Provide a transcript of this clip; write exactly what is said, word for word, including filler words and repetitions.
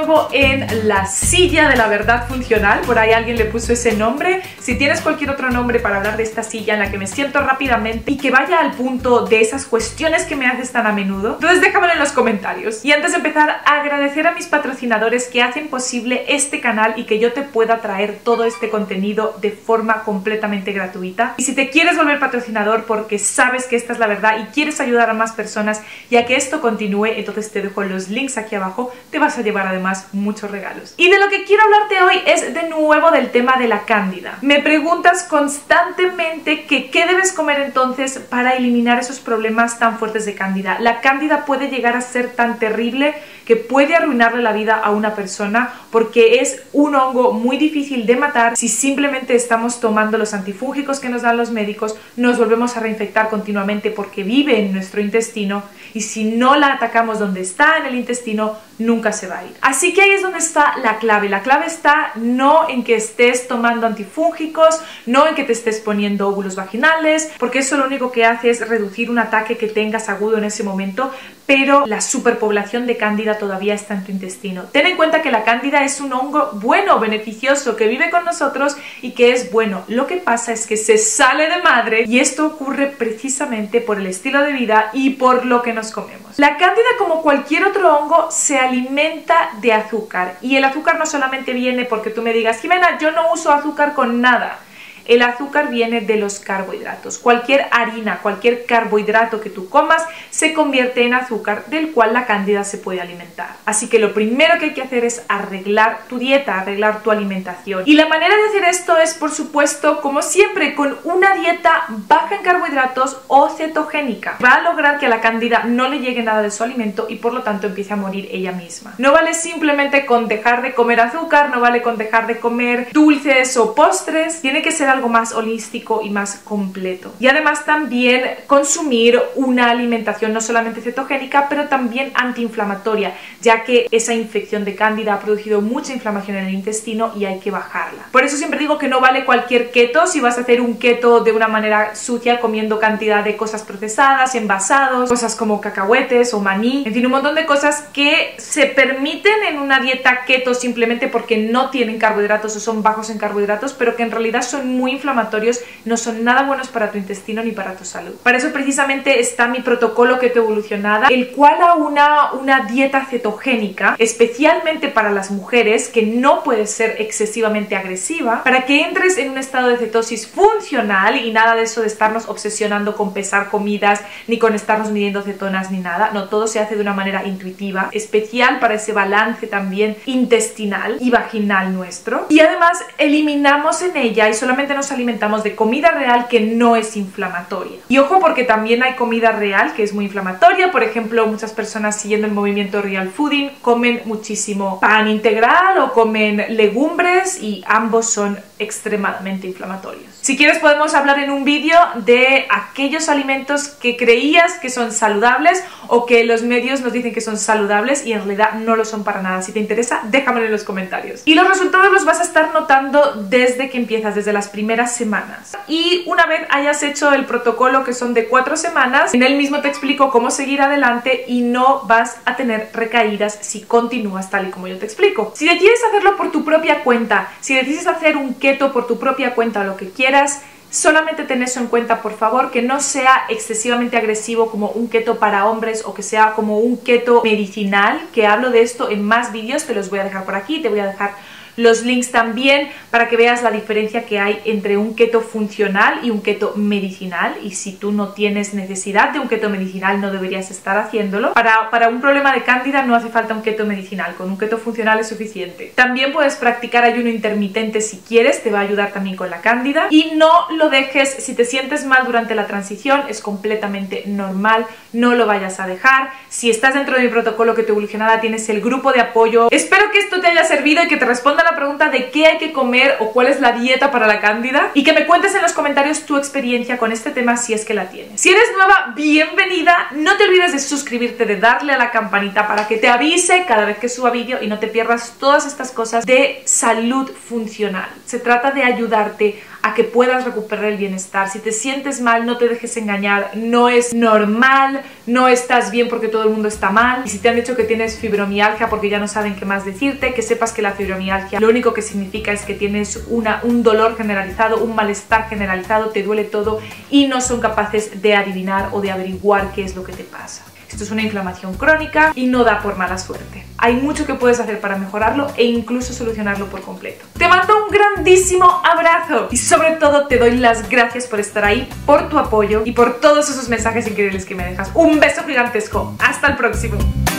nuevo en la silla de la verdad funcional. Por ahí alguien le puso ese nombre. Si tienes cualquier otro nombre para hablar de esta silla en la que me siento rápidamente y que vaya al punto de esas cuestiones que me haces tan a menudo, entonces déjamelo en los comentarios. Y antes de empezar, agradecer a mis patrocinadores que hacen posible este canal y que yo te pueda traer todo este contenido de forma completamente gratuita. Y si te quieres volver patrocinador porque sabes que esta es la verdad y quieres ayudar a más personas y a que esto continúe, entonces te dejo los links aquí abajo. Te vas a llevar además muchos regalos. Y de lo que quiero hablarte hoy es de nuevo del tema de la cándida. Me preguntas constantemente que qué debes comer entonces para eliminar esos problemas tan fuertes de cándida. La cándida puede llegar a ser tan terrible que puede arruinarle la vida a una persona porque es un hongo muy difícil de matar. Si simplemente estamos tomando los antifúngicos que nos dan los médicos, nos volvemos a reinfectar continuamente porque vive en nuestro intestino, y si no la atacamos donde está, en el intestino, nunca se va a ir. Así que ahí es donde está la clave. La clave está no en que estés tomando antifúngicos, no en que te estés poniendo óvulos vaginales, porque eso lo único que hace es reducir un ataque que tengas agudo en ese momento, pero la superpoblación de cándida todavía está en tu intestino. Ten en cuenta que la cándida es un hongo bueno, beneficioso, que vive con nosotros y que es bueno. Lo que pasa es que se sale de madre, y esto ocurre precisamente por el estilo de vida y por lo que nos comemos. La cándida, como cualquier otro hongo, se alimenta de azúcar, y el azúcar no solamente viene porque tú me digas: Jimena, yo no uso azúcar con nada. El azúcar viene de los carbohidratos. Cualquier harina, cualquier carbohidrato que tú comas se convierte en azúcar, del cual la cándida se puede alimentar. Así que lo primero que hay que hacer es arreglar tu dieta, arreglar tu alimentación. Y la manera de hacer esto es, por supuesto, como siempre, con una dieta baja en carbohidratos o cetogénica. Va a lograr que a la cándida no le llegue nada de su alimento y por lo tanto empiece a morir ella misma. No vale simplemente con dejar de comer azúcar, no vale con dejar de comer dulces o postres. Tiene que ser algo más holístico y más completo. Y además también consumir una alimentación no solamente cetogénica, pero también antiinflamatoria, ya que esa infección de cándida ha producido mucha inflamación en el intestino y hay que bajarla. Por eso siempre digo que no vale cualquier keto. Si vas a hacer un keto de una manera sucia, comiendo cantidad de cosas procesadas, envasados, cosas como cacahuetes o maní, en fin, un montón de cosas que se permiten en una dieta keto simplemente porque no tienen carbohidratos o son bajos en carbohidratos, pero que en realidad son muy inflamatorios, no son nada buenos para tu intestino ni para tu salud. Para eso precisamente está mi protocolo Keto Evolucionada, el cual aúna una dieta cetogénica especialmente para las mujeres, que no puede ser excesivamente agresiva, para que entres en un estado de cetosis funcional y nada de eso de estarnos obsesionando con pesar comidas, ni con estarnos midiendo cetonas ni nada. No, todo se hace de una manera intuitiva, especial para ese balance también intestinal y vaginal nuestro. Y además eliminamos en ella y solamente nos alimentamos de comida real que no es inflamatoria. Y ojo, porque también hay comida real que es muy inflamatoria. Por ejemplo, muchas personas siguiendo el movimiento Real Fooding comen muchísimo pan integral o comen legumbres, y ambos son extremadamente inflamatorios. Si quieres podemos hablar en un vídeo de aquellos alimentos que creías que son saludables o que los medios nos dicen que son saludables y en realidad no lo son para nada. Si te interesa, déjamelo en los comentarios. Y los resultados los vas a estar notando desde que empiezas, desde las primeras semanas. Y una vez hayas hecho el protocolo, que son de cuatro semanas, en él mismo te explico cómo seguir adelante y no vas a tener recaídas si continúas tal y como yo te explico. Si decides hacerlo por tu propia cuenta, si decides hacer un keto por tu propia cuenta o lo que quieras, solamente ten eso en cuenta, por favor, que no sea excesivamente agresivo como un keto para hombres o que sea como un keto medicinal, que hablo de esto en más vídeos, te los voy a dejar por aquí, te voy a dejar los links también para que veas la diferencia que hay entre un keto funcional y un keto medicinal. Y si tú no tienes necesidad de un keto medicinal, no deberías estar haciéndolo. Para, para un problema de cándida no hace falta un keto medicinal, con un keto funcional es suficiente. También puedes practicar ayuno intermitente si quieres, te va a ayudar también con la cándida. Y no lo dejes, si te sientes mal durante la transición, es completamente normal, no lo vayas a dejar. Si estás dentro de mi protocolo Keto Evolucionada, tienes el grupo de apoyo. Espero que esto te haya servido y que te responda la pregunta de qué hay que comer o cuál es la dieta para la cándida, y que me cuentes en los comentarios tu experiencia con este tema si es que la tienes. Si eres nueva, bienvenida. No te olvides de suscribirte, de darle a la campanita para que te avise cada vez que suba vídeo y no te pierdas todas estas cosas de salud funcional. Se trata de ayudarte a que puedas recuperar el bienestar. Si te sientes mal, no te dejes engañar, no es normal, no estás bien porque todo el mundo está mal. Y si te han dicho que tienes fibromialgia porque ya no saben qué más decirte, que sepas que la fibromialgia lo único que significa es que tienes una, un dolor generalizado, un malestar generalizado, te duele todo y no son capaces de adivinar o de averiguar qué es lo que te pasa. Esto es una inflamación crónica y no da por mala suerte. Hay mucho que puedes hacer para mejorarlo e incluso solucionarlo por completo. Te mando un grandísimo abrazo y sobre todo te doy las gracias por estar ahí, por tu apoyo y por todos esos mensajes increíbles que me dejas. Un beso gigantesco. Hasta el próximo.